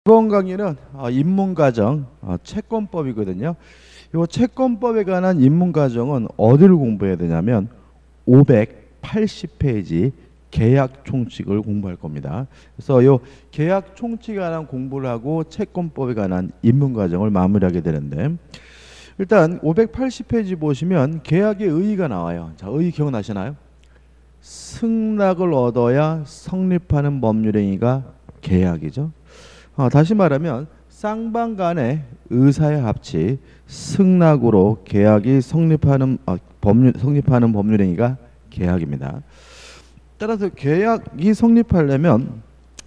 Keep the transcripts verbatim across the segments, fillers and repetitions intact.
이번 강의는 어, 입문과정 어, 채권법이거든요. 이 채권법에 관한 입문과정은 어디를 공부해야 되냐면 오백팔십 페이지 계약 총칙을 공부할 겁니다. 그래서 이 계약 총칙에 관한 공부를 하고 채권법에 관한 입문과정을 마무리하게 되는데, 일단 오백팔십 페이지 보시면 계약의 의의가 나와요. 자, 의의 기억나시나요? 승낙을 얻어야 성립하는 법률행위가 계약이죠. 어, 다시 말하면 쌍방 간의 의사의 합치, 승낙으로 계약이 성립하는 어, 법률 성립하는 법률행위가 계약입니다. 따라서 계약이 성립하려면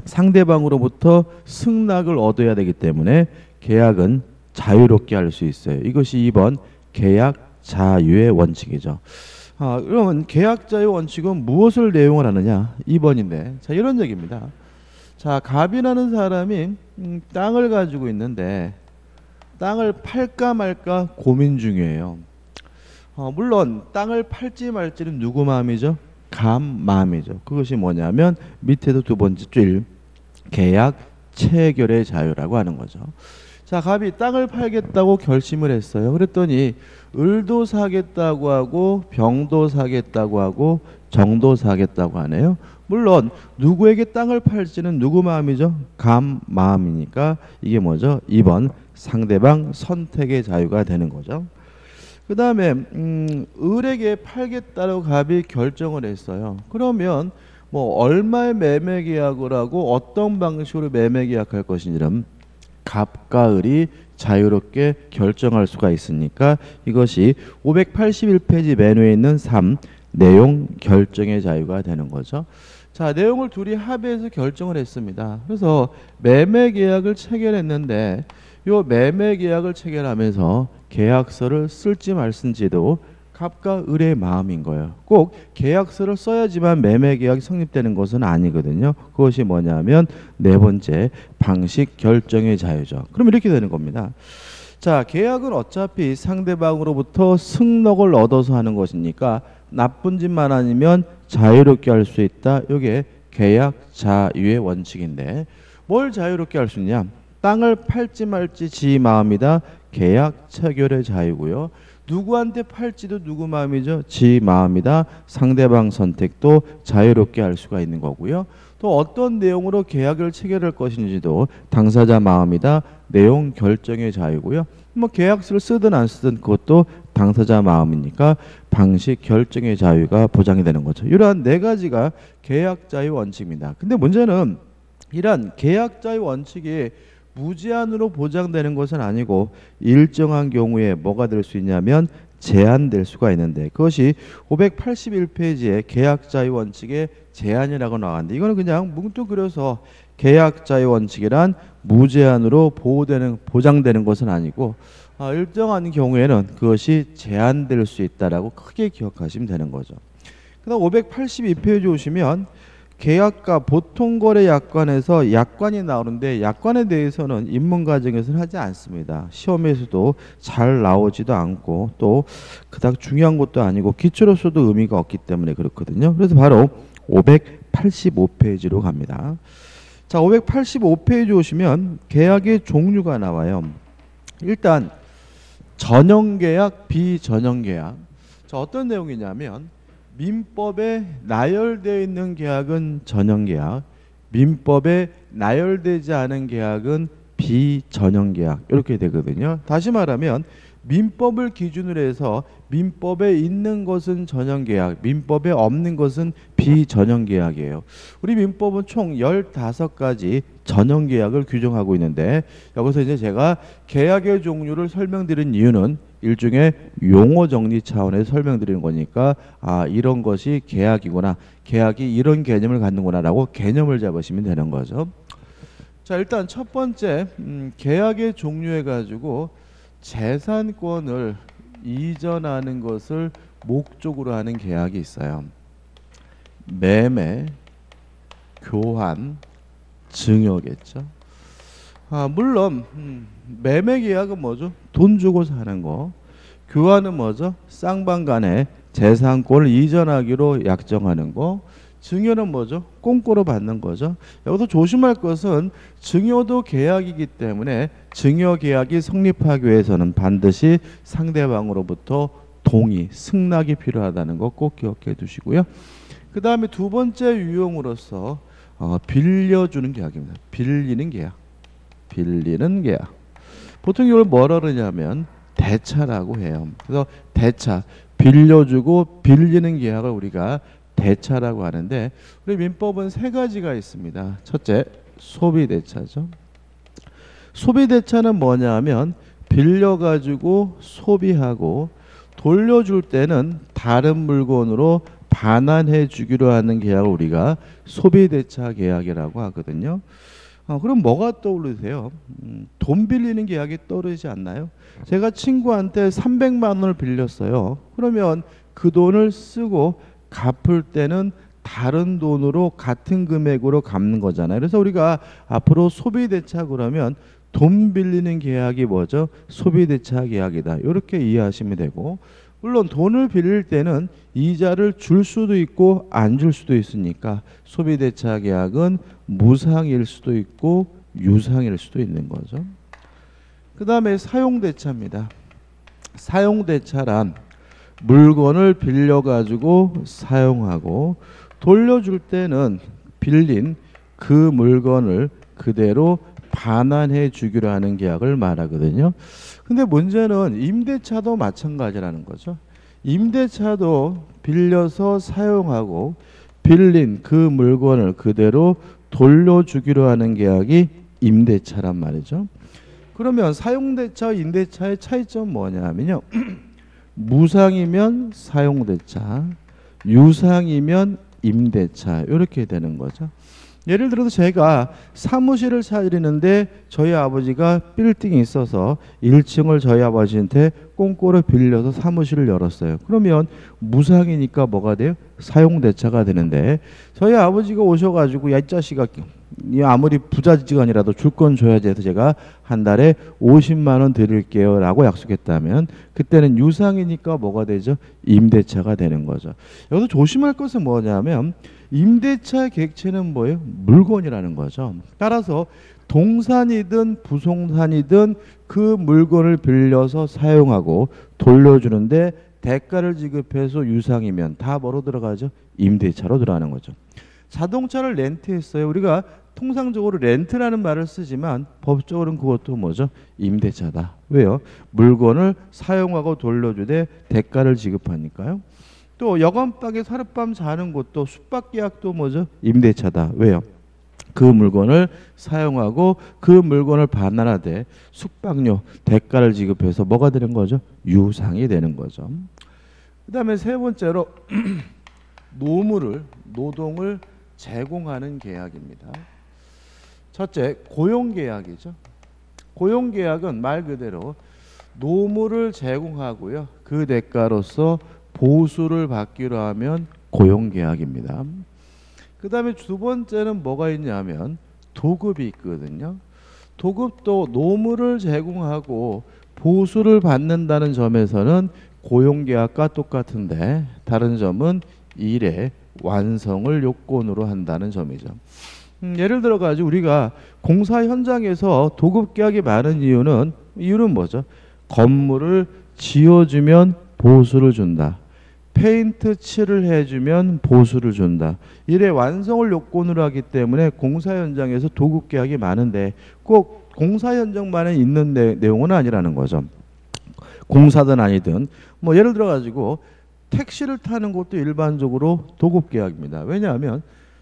상대방으로부터 승낙을 얻어야 되기 때문에 계약은 자유롭게 할 수 있어요. 이것이 이 번 계약 자유의 원칙이죠. 아, 그러면 계약 자유 원칙은 무엇을 내용을 하느냐? 이 번인데, 자, 이런 얘기입니다. 자, 갑이라는 사람이 음, 땅을 가지고 있는데 땅을 팔까 말까 고민 중이에요. 어, 물론 땅을 팔지 말지는 누구 마음이죠? 갑 마음이죠. 그것이 뭐냐면 밑에도 두 번째 줄 계약 체결의 자유라고 하는 거죠. 자, 갑이 땅을 팔겠다고 결심을 했어요. 그랬더니 을도 사겠다고 하고 병도 사겠다고 하고 정도 사겠다고 하네요. 물론 누구에게 땅을 팔지는 누구 마음이죠? 감 마음이니까 이게 뭐죠? 이 번 상대방 선택의 자유가 되는 거죠. 그 다음에 음, 을에게 팔겠다고 갑이 결정을 했어요. 그러면 뭐 얼마의 매매 계약을 하고 어떤 방식으로 매매 계약할 것인지는 갑과 을이 자유롭게 결정할 수가 있으니까 이것이 오백팔십일 페이지 맨 위에 있는 삼 내용 결정의 자유가 되는 거죠. 자, 내용을 둘이 합의해서 결정을 했습니다. 그래서 매매 계약을 체결했는데 이 매매 계약을 체결하면서 계약서를 쓸지 말는지도 갑과 을의 마음인 거예요. 꼭 계약서를 써야지만 매매 계약이 성립되는 것은 아니거든요. 그것이 뭐냐면 네 번째 방식 결정의 자유죠. 그럼 이렇게 되는 겁니다. 자, 계약은 어차피 상대방으로부터 승낙을 얻어서 하는 것이니까 나쁜 짓만 아니면 자유롭게 할 수 있다. 이게 계약 자유의 원칙인데, 뭘 자유롭게 할 수 있냐? 땅을 팔지 말지 지 마음이다. 계약 체결의 자유고요. 누구한테 팔지도 누구 마음이죠? 지 마음이다. 상대방 선택도 자유롭게 할 수가 있는 거고요. 또 어떤 내용으로 계약을 체결할 것인지도 당사자 마음이다. 내용 결정의 자유고요. 뭐 계약서를 쓰든 안 쓰든 그것도 당사자 마음이니까 방식 결정의 자유가 보장이 되는 거죠. 이러한 네 가지가 계약 자유 원칙입니다. 근데 문제는 이러한 계약 자유 원칙이 무제한으로 보장되는 것은 아니고 일정한 경우에 뭐가 될 수 있냐면 제한될 수가 있는데, 그것이 오백팔십일 페이지에 계약 자유 원칙의 제한이라고 나왔는데, 이거는 그냥 뭉뚱그려서 계약 자유 원칙이란 무제한으로 보호되는 보장되는 것은 아니고 아, 일정한 경우에는 그것이 제한될 수 있다라고 크게 기억하시면 되는 거죠. 그다음 오백팔십이 페이지 오시면 계약과 보통거래 약관에서 약관이 나오는데, 약관에 대해서는 입문 과정에서는 하지 않습니다. 시험에서도 잘 나오지도 않고 또 그닥 중요한 것도 아니고 기초로서도 의미가 없기 때문에 그렇거든요. 그래서 바로 오백팔십오 페이지로 갑니다. 자, 오백팔십오 페이지 오시면 계약의 종류가 나와요. 일단 전형계약, 비전형계약. 자, 어떤 내용이냐면 민법에 나열되어 있는 계약은 전형계약, 민법에 나열되지 않은 계약은 비전형계약, 이렇게 되거든요. 다시 말하면 민법을 기준으로 해서 민법에 있는 것은 전형계약, 민법에 없는 것은 비전형계약이에요. 우리 민법은 총 열다섯 가지 전형계약을 규정하고 있는데, 여기서 이제 제가 계약의 종류를 설명드린 이유는 일종의 용어 정리 차원에서 설명드리는 거니까 아, 이런 것이 계약이구나, 계약이 이런 개념을 갖는구나 라고 개념을 잡으시면 되는 거죠. 자, 일단 첫 번째 음, 계약의 종류해 가지고 재산권을 이전하는 것을 목적으로 하는 계약이 있어요. 매매, 교환, 증여겠죠. 아, 물론 음, 매매 계약은 뭐죠? 돈 주고 사는 거. 교환은 뭐죠? 쌍방 간에 재산권을 이전하기로 약정하는 거. 증여는 뭐죠? 공고로 받는 거죠. 여기서 조심할 것은 증여도 계약이기 때문에 증여 계약이 성립하기 위해서는 반드시 상대방으로부터 동의, 승낙이 필요하다는 거 꼭 기억해 두시고요. 그 다음에 두 번째 유형으로서 어, 빌려주는 계약입니다. 빌리는 계약. 빌리는 계약. 보통 이걸 뭐라 그러냐면 대차라고 해요. 그래서 대차, 빌려주고 빌리는 계약을 우리가 대차라고 하는데 우리 민법은 세 가지가 있습니다. 첫째, 소비대차죠. 소비대차는 뭐냐 하면 빌려가지고 소비하고 돌려줄 때는 다른 물건으로 반환해 주기로 하는 계약을 우리가 소비대차 계약이라고 하거든요. 어, 그럼 뭐가 떠오르세요? 음, 돈 빌리는 계약이 떠오르지 않나요? 제가 친구한테 삼백만 원을 빌렸어요. 그러면 그 돈을 쓰고 갚을 때는 다른 돈으로 같은 금액으로 갚는 거잖아요. 그래서 우리가 앞으로 소비대차 그러면 돈 빌리는 계약이 뭐죠? 소비대차 계약이다. 이렇게 이해하시면 되고, 물론 돈을 빌릴 때는 이자를 줄 수도 있고 안 줄 수도 있으니까 소비대차 계약은 무상일 수도 있고 유상일 수도 있는 거죠. 그 다음에 사용대차입니다. 사용대차란 물건을 빌려가지고 사용하고 돌려줄 때는 빌린 그 물건을 그대로 반환해 주기로 하는 계약을 말하거든요. 근데 문제는 임대차도 마찬가지라는 거죠. 임대차도 빌려서 사용하고 빌린 그 물건을 그대로 돌려주기로 하는 계약이 임대차란 말이죠. 그러면 사용대차와 임대차의 차이점은 뭐냐면요. 무상이면 사용대차, 유상이면 임대차 이렇게 되는 거죠. 예를 들어서 제가 사무실을 차리는데 저희 아버지가 빌딩이 있어서 일 층을 저희 아버지한테 꽁꼬로 빌려서 사무실을 열었어요. 그러면 무상이니까 뭐가 돼요? 사용대차가 되는데 저희 아버지가 오셔가지고 야 이 자식아 아무리 부자지간이라도 줄 건 줘야지 해서 제가 한 달에 오십만 원 드릴게요 라고 약속했다면 그때는 유상이니까 뭐가 되죠? 임대차가 되는 거죠. 여기서 조심할 것은 뭐냐면 임대차의 객체는 뭐예요? 물건이라는 거죠. 따라서 동산이든 부동산이든 그 물건을 빌려서 사용하고 돌려주는데 대가를 지급해서 유상이면 다 뭐로 들어가죠? 임대차로 들어가는 거죠. 자동차를 렌트했어요. 우리가 통상적으로 렌트라는 말을 쓰지만 법적으로는 그것도 뭐죠? 임대차다. 왜요? 물건을 사용하고 돌려주되 대가를 지급하니까요. 또 여관방에서 하룻밤 자는 곳도 숙박계약도 뭐죠? 임대차다. 왜요? 그 물건을 사용하고 그 물건을 반환하되 숙박료 대가를 지급해서 뭐가 되는 거죠? 유상이 되는 거죠. 그 다음에 세 번째로 노무를 노동을 제공하는 계약입니다. 첫째, 고용계약이죠. 고용계약은 말 그대로 노무를 제공하고요. 그 대가로서 보수를 받기로 하면 고용계약입니다. 그 다음에 두 번째는 뭐가 있냐면 도급이 있거든요. 도급도 노무를 제공하고 보수를 받는다는 점에서는 고용계약과 똑같은데 다른 점은 일의 완성을 요건으로 한다는 점이죠. 음, 예를 들어 가지고 우리가 공사 현장에서 도급계약이 많은 이유는 이유는 뭐죠? 건물을 지어주면 보수를 준다. 페인트 칠을 해주면 보수를 준다. 일의 완성을 요건으로 하기 때문에 공사 현장에서 도급 계약이 많은데 꼭 공사 현장만에 있는 내, 내용은 아니라는 거죠. 공사든 아니든 뭐 예를 들어 가지고 택시를 타는 것도 일반적으로 도급 계약입니다. 왜냐하면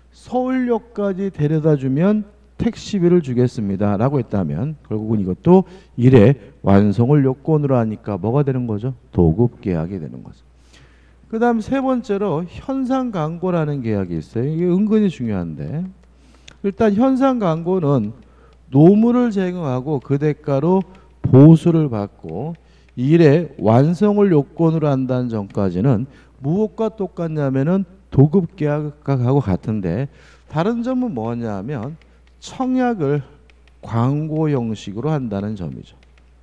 서울역까지 데려다 주면 택시비를 주겠습니다 라고 했다면 결국은 이것도 일의 완성을 요건으로 하니까 뭐가 되는 거죠? 도급 계약이 되는 거죠. 그 다음 세 번째로 현상광고라는 계약이 있어요. 이게 은근히 중요한데 일단 현상광고는 노무를 제공하고 그 대가로 보수를 받고 일의 완성을 요건으로 한다는 점까지는 무엇과 똑같냐면은 도급 계약하고 같은데 다른 점은 뭐냐면 청약을 광고 형식으로 한다는 점이죠.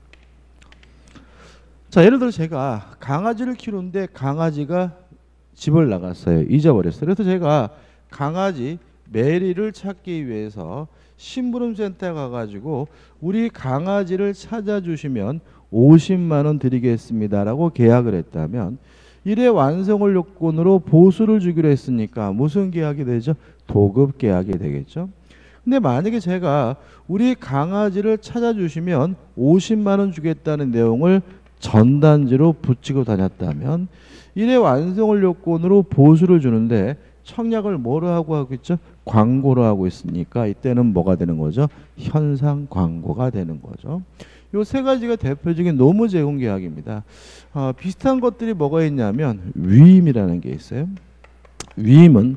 자, 예를 들어 제가 강아지를 키우는데 강아지가 집을 나갔어요. 잊어버렸어요. 그래서 제가 강아지 메리를 찾기 위해서 심부름센터 가가지고 우리 강아지를 찾아주시면 오십만 원 드리겠습니다라고 계약을 했다면 일회 완성을 요건으로 보수를 주기로 했으니까 무슨 계약이 되죠? 도급 계약이 되겠죠. 근데 만약에 제가 우리 강아지를 찾아주시면 오십만 원 주겠다는 내용을 전단지로 붙이고 다녔다면 일회 완성을 요건으로 보수를 주는데 청약을 뭐로 하고 하고 있죠? 광고로 하고 있으니까 이때는 뭐가 되는 거죠? 현상 광고가 되는 거죠. 요 세 가지가 대표적인 노무 제공 계약입니다. 어, 비슷한 것들이 뭐가 있냐면 위임이라는 게 있어요. 위임은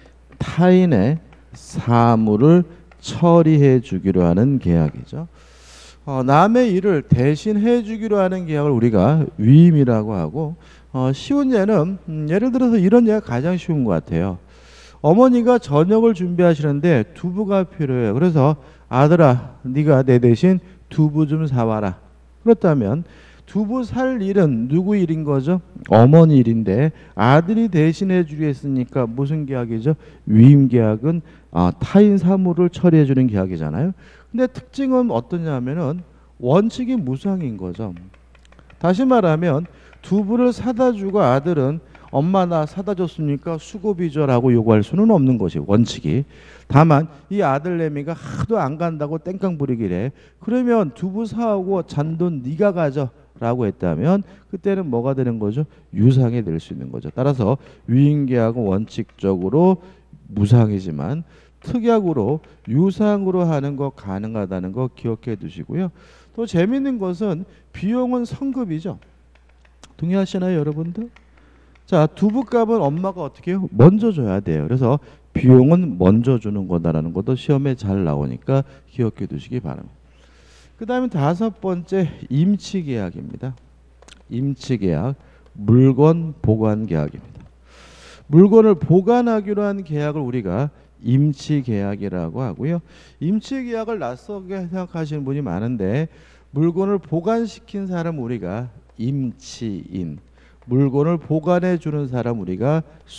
타인의 사물을 처리해 주기로 하는 계약이죠. 어, 남의 일을 대신 해 주기로 하는 계약을 우리가 위임이라고 하고, 어, 쉬운 예는 음, 예를 들어서 이런 예가 가장 쉬운 것 같아요. 어머니가 저녁을 준비하시는데 두부가 필요해요. 그래서 아들아, 네가 내 대신 두부 좀 사와라. 그렇다면 두부 살 일은 누구 일인 거죠? 어머니 일인데 아들이 대신해 주려 했으니까 무슨 계약이죠? 위임 계약은 어, 타인 사물을 처리해 주는 계약이잖아요. 근데 특징은 어떠냐면은 원칙이 무상인 거죠. 다시 말하면 두부를 사다 주고 아들은 엄마 나 사다 줬으니까 수고비 줘라고 요구할 수는 없는 것이 원칙이. 다만 이 아들내미가 하도 안 간다고 땡깡 부리기래. 그러면 두부 사오고 잔돈 네가 가져 라고 했다면 그때는 뭐가 되는 거죠? 유상이 될 수 있는 거죠. 따라서 위임계약은 원칙적으로 무상이지만 특약으로 유상으로 하는 거 가능하다는 거 기억해 두시고요. 또 재미있는 것은 비용은 성급이죠. 동의하시나요 여러분들? 자, 두부값은 엄마가 어떻게 해요? 먼저 줘야 돼요. 그래서 비용은 먼저 주는 거다라는 것도 시험에 잘 나오니까 기억해 두시기 바랍니다. 그 다음에 다섯 번째 임치계약입니다. 임치계약, 물건 보관계약입니다. 물건을 보관하기로 한 계약을 우리가 임치계약이라고 하고요. 임치계약을 낯설게 생각하시는 분이 많은데 물건을 보관시킨 사람 우리가 임치인, 물건을 보관해 주는 사람 우리가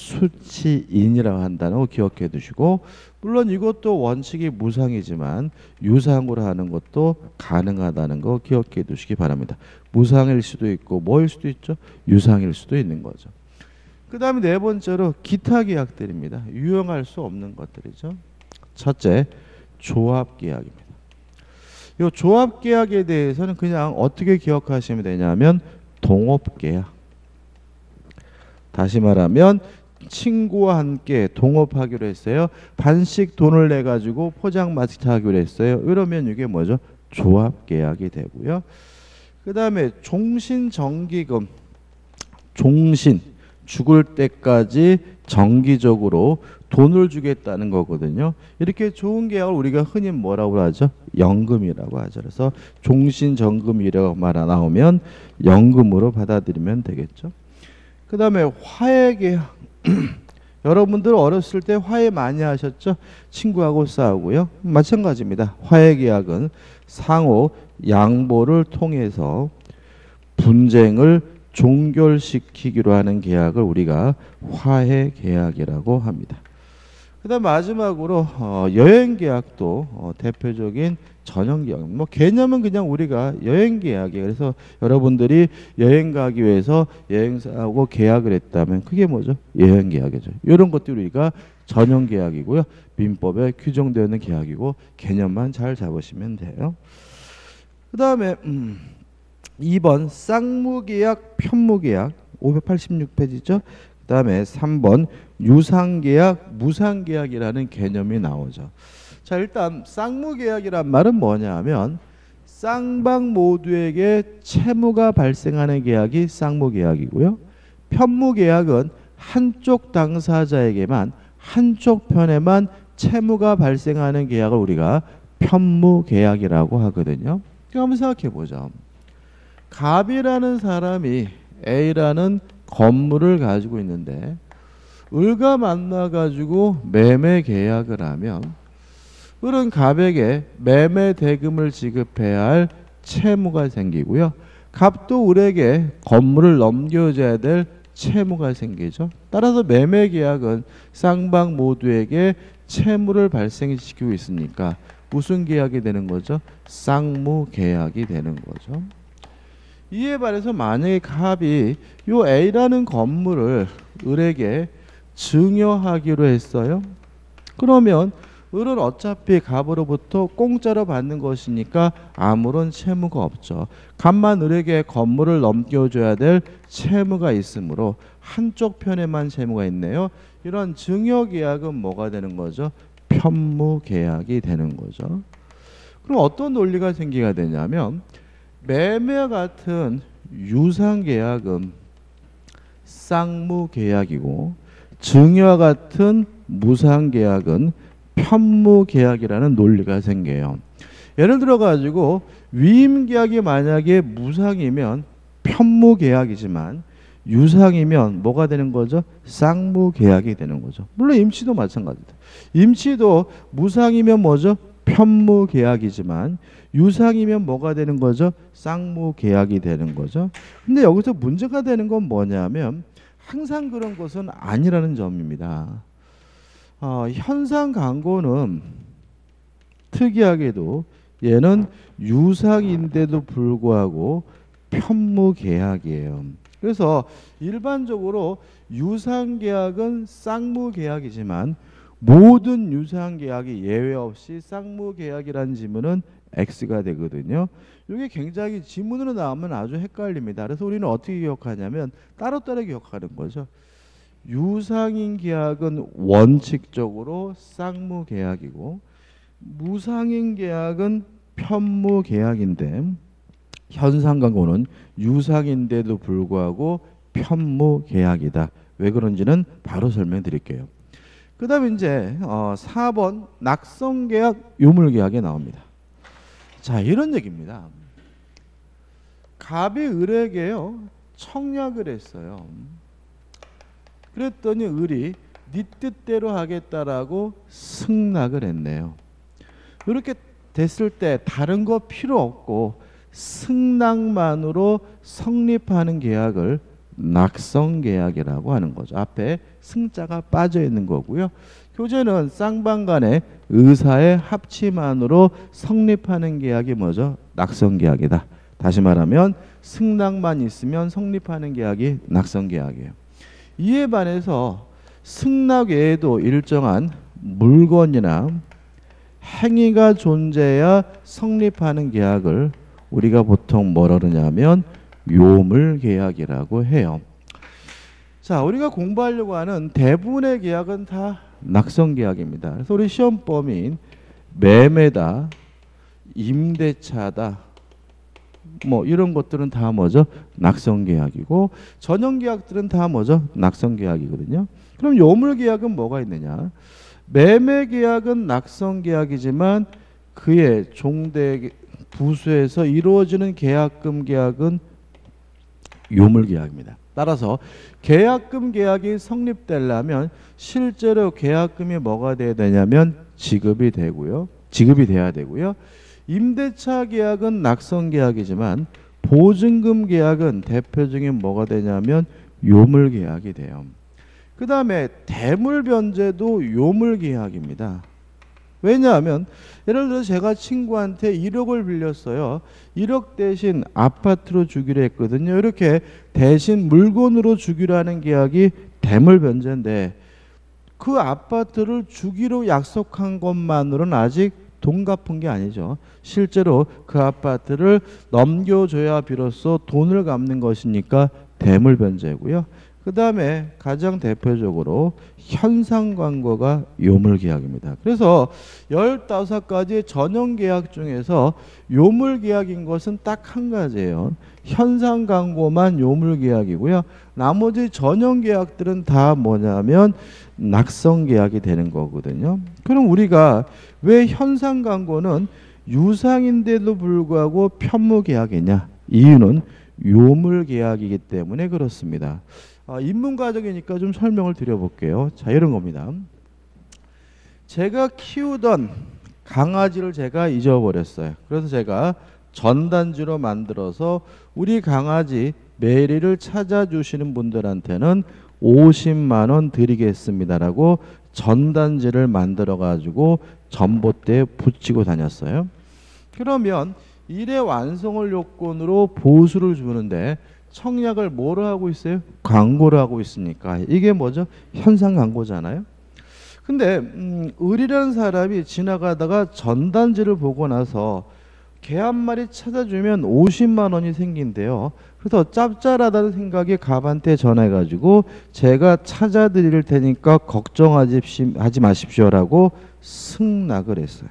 수치인이라고 한다는 거 기억해 두시고, 물론 이것도 원칙이 무상이지만 유상으로 하는 것도 가능하다는 거 기억해 두시기 바랍니다. 무상일 수도 있고 뭐일 수도 있죠? 유상일 수도 있는 거죠. 그 다음에 네 번째로 기타 계약들입니다. 유용할 수 없는 것들이죠. 첫째, 조합계약입니다. 이 조합계약에 대해서는 그냥 어떻게 기억하시면 되냐면 동업계약. 다시 말하면 친구와 함께 동업하기로 했어요. 반씩 돈을 내 가지고 포장마차 하기로 했어요. 이러면 이게 뭐죠? 조합계약이 되고요. 그 다음에 종신정기금, 종신, 죽을 때까지 정기적으로 돈을 주겠다는 거거든요. 이렇게 좋은 계약을 우리가 흔히 뭐라고 하죠? 연금이라고 하죠. 그래서 종신정금이라고 말 나오면 연금으로 받아들이면 되겠죠. 그 다음에 화해계약. 여러분들 어렸을 때 화해 많이 하셨죠? 친구하고 싸우고요. 마찬가지입니다. 화해계약은 상호 양보를 통해서 분쟁을 종결시키기로 하는 계약을 우리가 화해계약이라고 합니다. 그 다음 마지막으로 어, 여행계약도 어, 대표적인 전형계약. 뭐 개념은 그냥 우리가 여행계약이에요. 그래서 여러분들이 여행 가기 위해서 여행사하고 계약을 했다면 그게 뭐죠? 여행계약이죠. 이런 것들이 우리가 전형계약이고요. 민법에 규정되어 있는 계약이고 개념만 잘 잡으시면 돼요. 그 다음에 음, 이 번 쌍무계약, 편무계약 오백팔십육 페이지죠. 그 다음에 삼 번 유상계약, 무상계약이라는 개념이 나오죠. 자, 일단 쌍무계약이란 말은 뭐냐 하면 쌍방 모두에게 채무가 발생하는 계약이 쌍무계약이고요. 편무계약은 한쪽 당사자에게만, 한쪽 편에만 채무가 발생하는 계약을 우리가 편무계약이라고 하거든요. 한번 생각해 보죠. 갑이라는 사람이 A라는 건물을 가지고 있는데 을과 만나 가지고 매매 계약을 하면 을은 갑에게 매매 대금을 지급해야 할 채무가 생기고요. 갑도 을에게 건물을 넘겨줘야 될 채무가 생기죠. 따라서 매매 계약은 쌍방 모두에게 채무를 발생시키고 있으니까 무슨 계약이 되는 거죠? 쌍무 계약이 되는 거죠. 이에 반해서 만약에 갑이 요 A라는 건물을 을에게 증여하기로 했어요. 그러면 을은 어차피 갑으로부터 공짜로 받는 것이니까 아무런 채무가 없죠. 갑만 을에게 건물을 넘겨줘야 될 채무가 있으므로 한쪽 편에만 채무가 있네요. 이런 증여계약은 뭐가 되는 거죠? 편무계약이 되는 거죠. 그럼 어떤 논리가 생기게 되냐면 매매와 같은 유상계약은 쌍무계약이고 증여와 같은 무상계약은 편무계약이라는 논리가 생겨요. 예를 들어 가지고 위임계약이 만약에 무상이면 편무계약이지만 유상이면 뭐가 되는 거죠? 쌍무계약이 되는 거죠. 물론 임치도 마찬가지다. 임치도 무상이면 뭐죠? 편무계약이지만 유상이면 뭐가 되는 거죠? 쌍무계약이 되는 거죠. 근데 여기서 문제가 되는 건 뭐냐면 항상 그런 것은 아니라는 점입니다. 어, 현상 강고는 특이하게도 얘는 유상인데도 불구하고 편무계약이에요. 그래서 일반적으로 유상계약은 쌍무계약이지만 모든 유상계약이 예외 없이 쌍무계약이라는 지문은 X가 되거든요. 이게 굉장히 지문으로 나오면 아주 헷갈립니다. 그래서 우리는 어떻게 기억하냐면 따로따로 기억하는 거죠. 유상인 계약은 원칙적으로 쌍무계약이고 무상인 계약은 편무계약인데 현상강고는 유상인데도 불구하고 편무계약이다. 왜 그런지는 바로 설명드릴게요. 그 다음에 이제 어, 사 번 낙성계약, 요물계약이 나옵니다. 자, 이런 얘기입니다. 갑이 을에게요 청약을 했어요. 그랬더니 을이 네 뜻대로 하겠다라고 승낙을 했네요. 이렇게 됐을 때 다른 거 필요 없고 승낙만으로 성립하는 계약을 낙성계약이라고 하는 거죠. 앞에 승자가 빠져 있는 거고요. 교재는 쌍방 간의 의사의 합치만으로 성립하는 계약이 뭐죠? 낙성계약이다. 다시 말하면 승낙만 있으면 성립하는 계약이 낙성계약이에요. 이에 반해서 승낙 외에도 일정한 물건이나 행위가 존재해야 성립하는 계약을 우리가 보통 뭐라 그러냐면 요물계약이라고 해요. 자, 우리가 공부하려고 하는 대부분의 계약은 다 낙성계약입니다. 그래서 우리 시험 범위인 매매다, 임대차다, 뭐 이런 것들은 다 뭐죠? 낙성계약이고 전형계약들은 다 뭐죠? 낙성계약이거든요. 그럼 요물계약은 뭐가 있느냐? 매매계약은 낙성계약이지만 그의 종대 부수에서 이루어지는 계약금 계약은 요물계약입니다. 따라서 계약금 계약이 성립되려면 실제로 계약금이 뭐가 돼야 되냐면 지급이 되고요. 지급이 돼야 되고요. 임대차 계약은 낙성 계약이지만 보증금 계약은 대표적인 뭐가 되냐면 요물 계약이 돼요. 그 다음에 대물 변제도 요물 계약입니다. 왜냐하면 예를 들어 제가 친구한테 일억을 빌렸어요. 일억 대신 아파트로 주기로 했거든요. 이렇게 대신 물건으로 주기로 하는 계약이 대물 변제인데 그 아파트를 주기로 약속한 것만으로는 아직 돈 갚은 게 아니죠. 실제로 그 아파트를 넘겨줘야 비로소 돈을 갚는 것이니까 대물 변제고요. 그 다음에 가장 대표적으로 현상광고가 요물계약입니다. 그래서 열다섯 가지 전형계약 중에서 요물계약인 것은 딱 한 가지예요. 현상광고만 요물계약이고요. 나머지 전형계약들은 다 뭐냐면 낙성계약이 되는 거거든요. 그럼 우리가 왜 현상광고는 유상인데도 불구하고 편무계약이냐? 이유는 요물계약이기 때문에 그렇습니다. 아, 인문과정이니까 좀 설명을 드려볼게요. 자, 이런 겁니다. 제가 키우던 강아지를 제가 잊어버렸어요. 그래서 제가 전단지로 만들어서 우리 강아지 매리를 찾아주시는 분들한테는 오십만 원 드리겠습니다라고 전단지를 만들어 가지고 전봇대에 붙이고 다녔어요. 그러면 일의 완성을 요건으로 보수를 주는데 청약을 뭐로 하고 있어요? 광고를 하고 있으니까 이게 뭐죠? 현상 광고잖아요. 근데 음, 을이라는 사람이 지나가다가 전단지를 보고 나서 개 한 마리 찾아주면 오십만 원이 생긴대요. 그래서 짭짤하다는 생각에 갑한테 전해가지고 제가 찾아드릴 테니까 걱정하지 하지 마십시오라고 승낙을 했어요.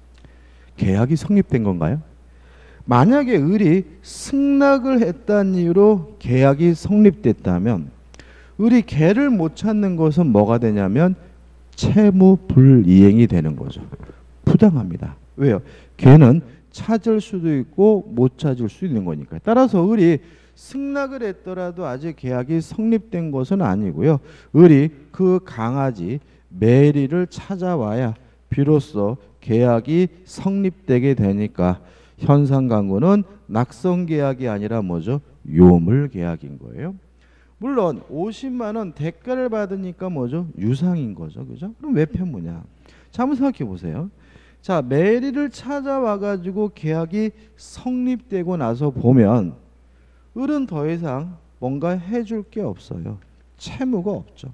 계약이 성립된 건가요? 만약에 을이 승낙을 했다는 이유로 계약이 성립됐다면 을이 개를 못 찾는 것은 뭐가 되냐면 채무 불이행이 되는 거죠. 부당합니다. 왜요? 개는 찾을 수도 있고 못 찾을 수 있는 거니까요. 따라서 을이 승낙을 했더라도 아직 계약이 성립된 것은 아니고요. 을이 그 강아지 메리를 찾아와야 비로소 계약이 성립되게 되니까 현상 강구는 낙성 계약이 아니라 뭐죠? 요물 계약인 거예요. 물론 오십만 원 대가를 받으니까 뭐죠? 유상인 거죠. 그죠? 그럼 왜 편무냐? 자, 한번 생각해 보세요. 자, 메리를 찾아와 가지고 계약이 성립되고 나서 보면 을은 더 이상 뭔가 해줄 게 없어요. 채무가 없죠.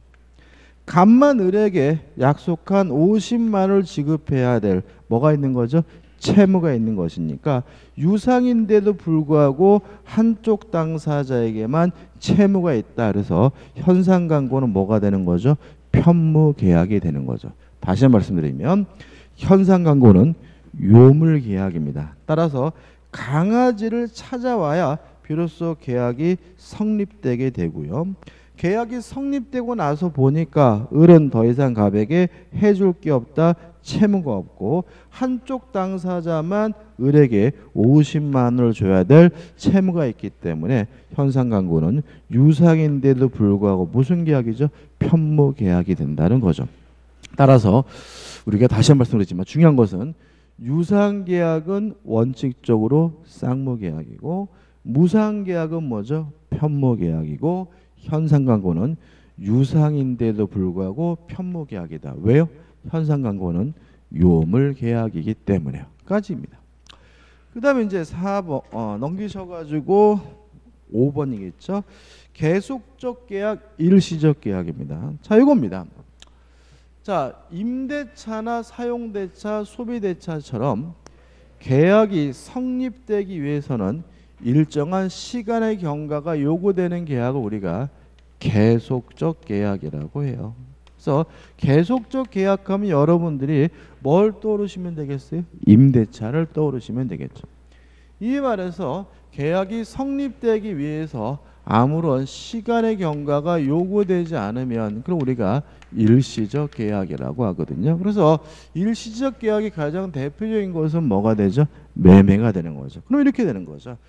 갑만 을에게 약속한 오십만 원을 지급해야 될 뭐가 있는 거죠? 채무가 있는 것이니까 유상인데도 불구하고 한쪽 당사자에게만 채무가 있다. 그래서 현상 강구는 뭐가 되는 거죠? 편무 계약이 되는 거죠. 다시 한번 말씀드리면 현상 강구는 요물 계약입니다. 따라서 강아지를 찾아와야 비로소 계약이 성립되게 되고요. 계약이 성립되고 나서 보니까 을은 더 이상 갑에게 해줄 게 없다. 채무가 없고 한쪽 당사자만 을에게 오십만 원을 줘야 될 채무가 있기 때문에 현상 강구는 유상인데도 불구하고 무슨 계약이죠? 편무 계약이 된다는 거죠. 따라서 우리가 다시 한 번 말씀드리지만 중요한 것은 유상계약은 원칙적으로 쌍무계약이고 무상계약은 뭐죠? 편무계약이고 현상광고는 유상인데도 불구하고 편무계약이다. 왜요? 현상광고는 요물계약이기 때문에요. 까지입니다. 그 다음에 이제 사 번 어, 넘기셔가지고 오 번이겠죠. 계속적 계약, 일시적 계약입니다. 자, 이겁니다. 자, 임대차나 사용대차, 소비대차처럼 계약이 성립되기 위해서는 일정한 시간의 경과가 요구되는 계약을 우리가 계속적 계약이라고 해요. 그래서 계속적 계약하면 여러분들이 뭘 떠오르시면 되겠어요? 임대차를 떠오르시면 되겠죠. 이 말에서 계약이 성립되기 위해서 아무런 시간의 경과가 요구되지 않으면 그럼 우리가 일시적 계약이라고 하거든요. 그래서 일시적 계약이 가장 대표적인 것은 뭐가 되죠? 매매가 되는 거죠. 그럼 이렇게 되는 거죠.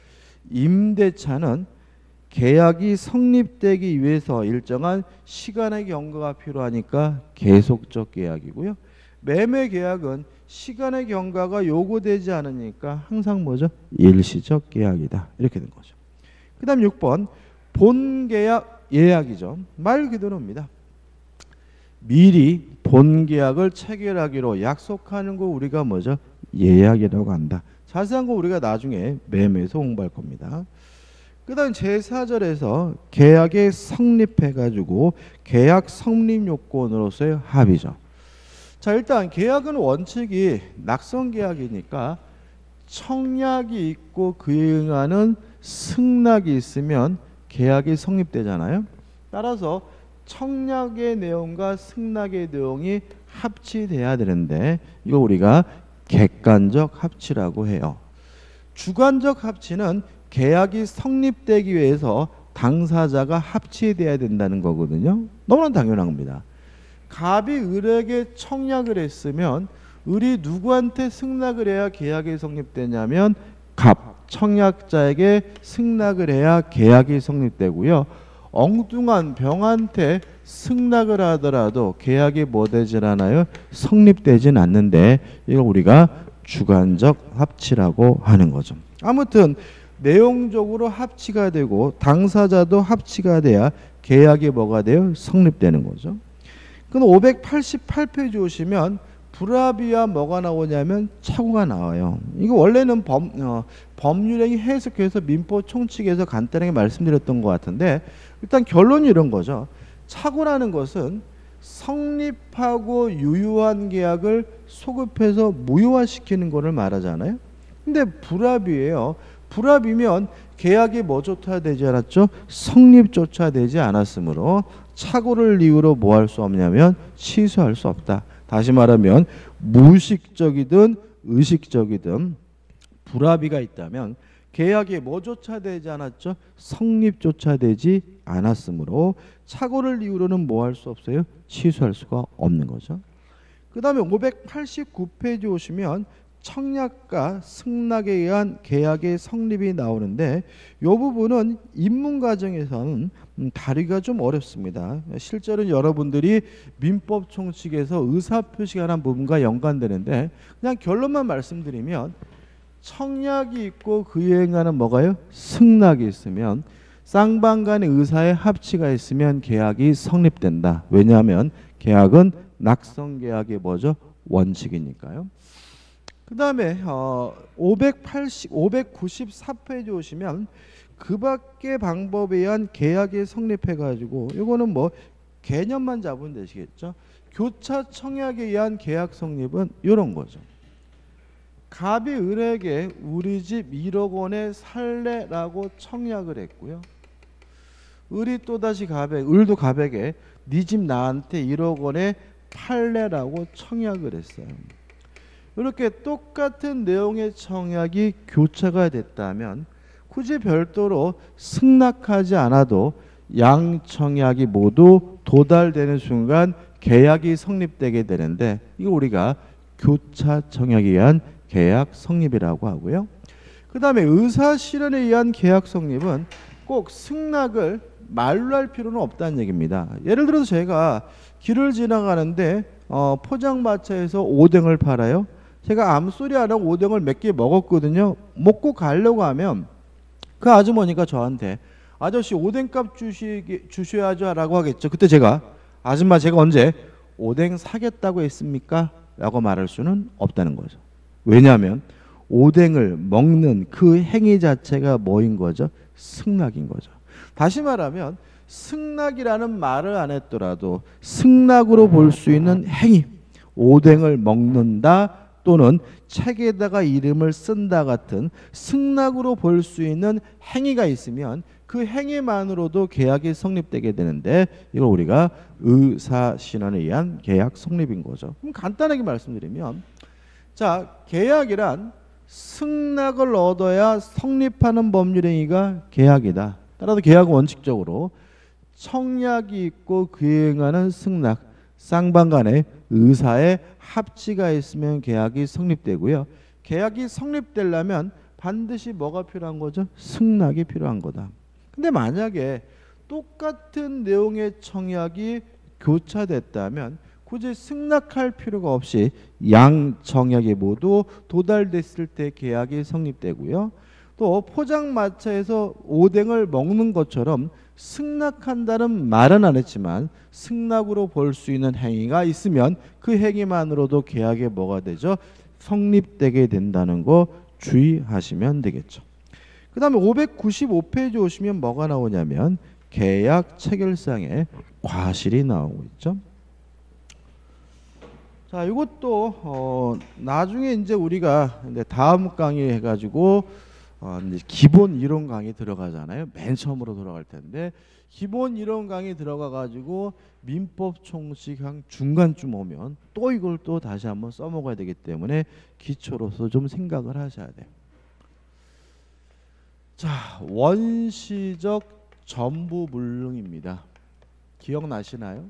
임대차는 계약이 성립되기 위해서 일정한 시간의 경과가 필요하니까 계속적 계약이고요. 매매 계약은 시간의 경과가 요구되지 않으니까 항상 뭐죠? 일시적 계약이다. 이렇게 된 거죠. 그 다음 육 번 본계약 예약이죠. 말 그대로입니다. 미리 본계약을 체결하기로 약속하는 거 우리가 뭐죠? 예약이라고 한다. 자세한 거 우리가 나중에 매매에서 공부할 겁니다. 그 다음 제사 절에서 계약이 성립해가지고 계약 성립 요건으로서의 합의죠. 자, 일단 계약은 원칙이 낙성계약이니까 청약이 있고 그에 응하는 승낙이 있으면 계약이 성립되잖아요. 따라서 청약의 내용과 승낙의 내용이 합치돼야 되는데 이거 우리가 객관적 합치라고 해요. 주관적 합치는 계약이 성립되기 위해서 당사자가 합치돼야 된다는 거거든요. 너무나 당연한 겁니다. 갑이 을에게 청약을 했으면 을이 누구한테 승낙을 해야 계약이 성립되냐면 갑, 청약자에게 승낙을 해야 계약이 성립되고요. 엉뚱한 병한테 승낙을 하더라도 계약이 뭐 되질 않아요? 성립되진 않는데 이걸 우리가 주관적 합치라고 하는 거죠. 아무튼 내용적으로 합치가 되고 당사자도 합치가 돼야 계약이 뭐가 돼요? 성립되는 거죠. 그럼 오백팔십팔 페이지 오시면 불합의와 뭐가 나오냐면 착오가 나와요. 이거 원래는 법, 어, 법률행위 해석해서 민법 총칙에서 간단하게 말씀드렸던 것 같은데 일단 결론이 이런 거죠. 착오라는 것은 성립하고 유효한 계약을 소급해서 무효화시키는 것을 말하잖아요. 근데 불합의예요. 불합의면 계약이 뭐조차 되지 않았죠? 성립조차 되지 않았으므로 착오를 이유로 뭐 할 수 없냐면 취소할 수 없다. 다시 말하면 무의식적이든 의식적이든 불합의가 있다면 계약이 뭐조차 되지 않았죠? 성립조차 되지 않았으므로 착오를 이유로는 뭐 할 수 없어요? 취소할 수가 없는 거죠. 그 다음에 오백팔십구 페이지 오시면 청약과 승낙에 의한 계약의 성립이 나오는데 이 부분은 입문 과정에서는 다루기가 좀 어렵습니다. 실제로는 여러분들이 민법 총칙에서 의사표시가 라는 부분과 연관되는데 그냥 결론만 말씀드리면 청약이 있고 그에 행하는 뭐가요? 승낙이 있으면 쌍방 간의 의사의 합치가 있으면 계약이 성립된다. 왜냐하면 계약은 낙성계약의 뭐죠? 원칙이니까요. 그 다음에 어, 오백팔십, 오백구십사 페이지 오시면 그 밖의 방법에 의한 계약이 성립해가지고 이거는 뭐 개념만 잡으면 되시겠죠. 교차 청약에 의한 계약 성립은 이런 거죠. 갑이 을에게 우리 집 일억 원에 살래라고 청약을 했고요. 을이 또다시 갑에, 을도 갑에게 네 집 나한테 일억 원에 팔래라고 청약을 했어요. 이렇게 똑같은 내용의 청약이 교차가 됐다면 굳이 별도로 승낙하지 않아도 양 청약이 모두 도달되는 순간 계약이 성립되게 되는데 이거 우리가 교차 청약에 의한 계약 성립이라고 하고요. 그 다음에 의사 실현에 의한 계약 성립은 꼭 승낙을 말로 할 필요는 없다는 얘기입니다. 예를 들어서 제가 길을 지나가는데 어, 포장마차에서 오뎅을 팔아요. 제가 아무 소리 안 하고 오뎅을 몇 개 먹었거든요. 먹고 가려고 하면 그 아주머니가 저한테 아저씨 오뎅값 주시, 주셔야죠 라고 하겠죠. 그때 제가 아줌마 제가 언제 오뎅 사겠다고 했습니까? 라고 말할 수는 없다는 거죠. 왜냐하면 오뎅을 먹는 그 행위 자체가 뭐인 거죠? 승낙인 거죠. 다시 말하면 승낙이라는 말을 안 했더라도 승낙으로 볼 수 있는 행위, 오뎅을 먹는다 또는 책에다가 이름을 쓴다 같은 승낙으로 볼 수 있는 행위가 있으면 그 행위만으로도 계약이 성립되게 되는데 이걸 우리가 의사신원에 의한 계약 성립인 거죠. 그럼 간단하게 말씀드리면 자, 계약이란 승낙을 얻어야 성립하는 법률행위가 계약이다. 따라서 계약은 원칙적으로 청약이 있고 그에 응하는 승낙, 쌍방 간의 의사의 합치가 있으면 계약이 성립되고요. 계약이 성립되려면 반드시 뭐가 필요한 거죠? 승낙이 필요한 거다. 근데 만약에 똑같은 내용의 청약이 교차됐다면 굳이 승낙할 필요가 없이 양 청약이 모두 도달됐을 때 계약이 성립되고요. 또 포장마차에서 오뎅을 먹는 것처럼 승낙한다는 말은 안 했지만 승낙으로 볼 수 있는 행위가 있으면 그 행위만으로도 계약에 뭐가 되죠? 성립되게 된다는 거 주의하시면 되겠죠. 그 다음에 오백구십오 페이지 오시면 뭐가 나오냐면 계약 체결상에 과실이 나오고 있죠. 자, 이것도 어, 나중에 이제 우리가 이제 다음 강의 해가지고 어, 이제 기본 이론 강의 들어가잖아요. 맨 처음으로 들어갈 텐데 기본 이론 강의 들어가가지고 민법 총칙 한 중간쯤 오면 또 이걸 또 다시 한번 써먹어야 되기 때문에 기초로서 좀 생각을 하셔야 돼요. 자, 원시적 전부불능입니다. 기억나시나요?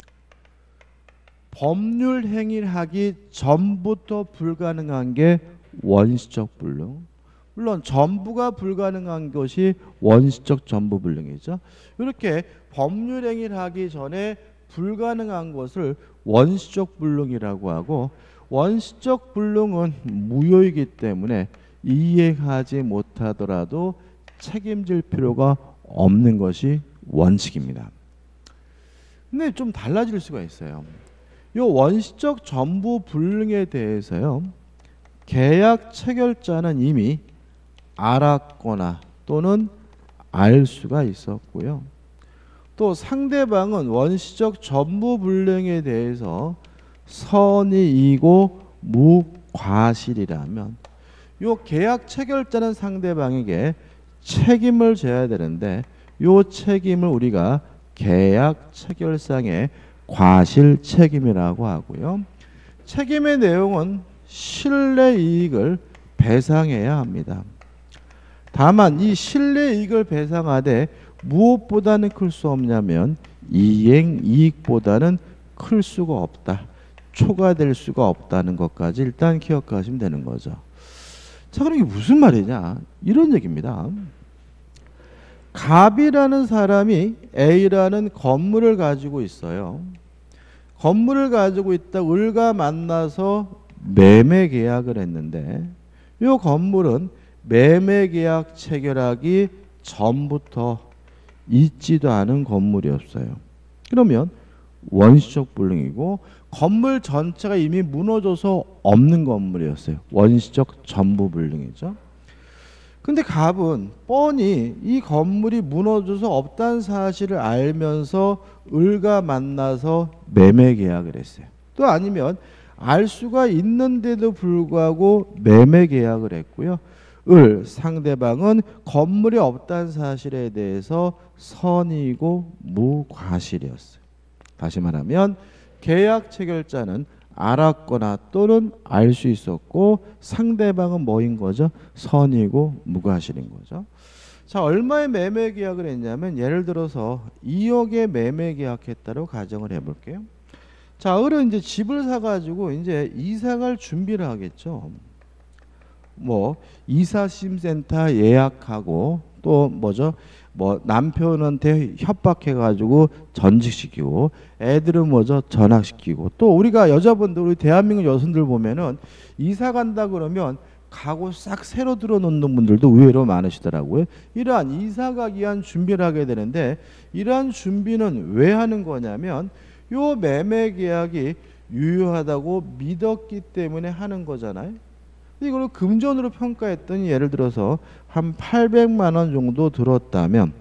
법률 행위를 하기 전부터 불가능한 게 원시적 불능. 물론 전부가 불가능한 것이 원시적 전부불능이죠. 이렇게 법률 행위를 하기 전에 불가능한 것을 원시적 불능이라고 하고 원시적 불능은 무효이기 때문에 이행하지 못하더라도 책임질 필요가 없는 것이 원칙입니다. 근데 좀 달라질 수가 있어요. 이 원시적 전부 불능에 대해서요, 계약 체결자는 이미 알았거나 또는 알 수가 있었고요. 또 상대방은 원시적 전부 불능에 대해서 선의이고 무과실이라면 요 계약 체결자는 상대방에게 책임을 져야 되는데 요 책임을 우리가 계약 체결상의 과실 책임이라고 하고요. 책임의 내용은 실내 이익을 배상해야 합니다. 다만 이 실내 이익을 배상하되 무엇보다는 클 수 없냐면 이행 이익보다는 클 수가 없다. 초과될 수가 없다는 것까지 일단 기억하시면 되는 거죠. 자, 그럼 이게 무슨 말이냐? 이런 얘기입니다. 갑이라는 사람이 A라는 건물을 가지고 있어요. 건물을 가지고 있다 을과 만나서 매매 계약을 했는데 이 건물은 매매 계약 체결하기 전부터 있지도 않은 건물이었어요. 그러면 원시적 불능이고 건물 전체가 이미 무너져서 없는 건물이었어요. 원시적 전부 불능이죠. 근데 갑은 뻔히 이 건물이 무너져서 없다는 사실을 알면서 을과 만나서 매매 계약을 했어요. 또 아니면 알 수가 있는데도 불구하고 매매 계약을 했고요. 을 상대방은 건물이 없다는 사실에 대해서 선의고 무과실이었어요. 다시 말하면 계약 체결자는 알았거나 또는 알 수 있었고 상대방은 뭐인 거죠? 선의고 무과실인 거죠. 자, 얼마의 매매 계약을 했냐면 예를 들어서 이억의 매매 계약했다고 가정을 해볼게요. 자, 을은 이제 집을 사가지고 이제 이사갈 준비를 하겠죠. 뭐 이사심센터 예약하고 또 뭐죠? 뭐 남편한테 협박해가지고 전직시키고 애들은 뭐죠? 전학시키고 또 우리가 여자분들 우리 대한민국 여성들 보면은 이사 간다 그러면 가구 싹 새로 들어놓는 분들도 의외로 많으시더라고요. 이러한 이사 가기 위한 준비를 하게 되는데 이러한 준비는 왜 하는 거냐면 요 매매 계약이 유효하다고 믿었기 때문에 하는 거잖아요. 이걸 금전으로 평가했더니 예를 들어서 한 팔백만 원 정도 들었다면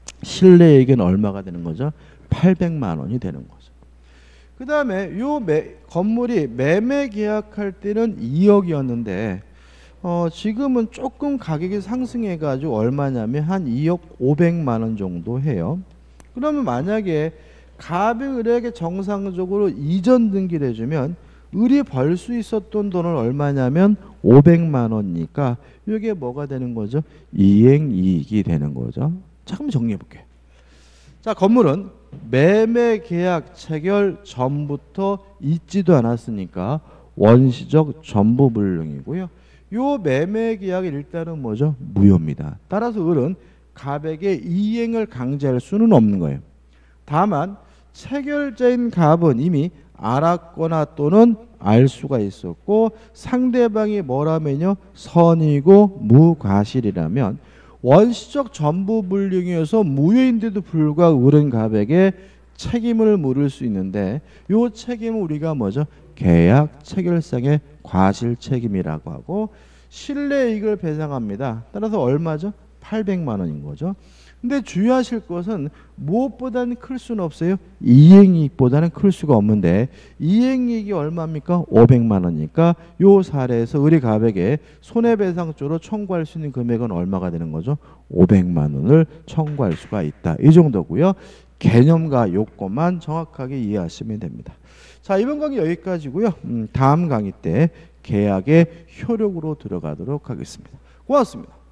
실내액은 얼마가 되는 거죠? 팔백만 원이 되는 거죠. 그 다음에 요 매, 건물이 매매 계약할 때는 이억이었는데 어, 지금은 조금 가격이 상승해 가지고 얼마냐면 한 이억 오백만 원 정도 해요. 그러면 만약에 갑이 을에게 정상적으로 이전 등기를 해주면 을이 벌 수 있었던 돈은 얼마냐면 오백만 원이니까 이게 뭐가 되는 거죠? 이행이익이 되는 거죠. 자, 한번 정리해 볼게요. 자, 건물은 매매 계약 체결 전부터 있지도 않았으니까 원시적 전부 불능이고요. 요 매매 계약이 일단은 뭐죠? 무효입니다. 따라서 을은 갑에게 이행을 강제할 수는 없는 거예요. 다만 체결자인 갑은 이미 알았거나 또는 알 수가 있었고 상대방이 뭐라면요? 선이고 무과실이라면 원시적 전부 불능이어서 무효인데도 불구하고 을은 갑에게 책임을 물을 수 있는데 이 책임은 우리가 뭐죠? 계약 체결상의 과실 책임이라고 하고 실내이익을 배상합니다. 따라서 얼마죠? 팔백만 원인 거죠. 근데 주의하실 것은 무엇보다는 클 수는 없어요. 이행이익보다는 클 수가 없는데 이행이익이 얼마입니까? 오백만 원이니까 요 사례에서 을이 갑에게 손해배상조로 청구할 수 있는 금액은 얼마가 되는 거죠? 오백만 원을 청구할 수가 있다. 이 정도고요. 개념과 요건만 정확하게 이해하시면 됩니다. 자, 이번 강의 여기까지고요. 음, 다음 강의 때 계약의 효력으로 들어가도록 하겠습니다. 고맙습니다.